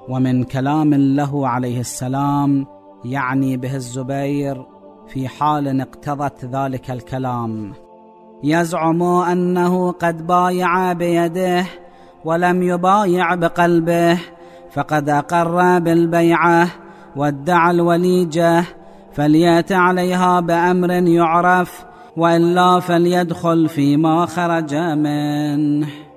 ومن كلام له عليه السلام يعني به الزبير في حال اقتضت ذلك الكلام. يزعم أنه قد بايع بيده ولم يبايع بقلبه، فقد أقر بالبيعة وادعى الوليجة، فليأت عليها بأمر يعرف، وإلا فليدخل فيما خرج منه.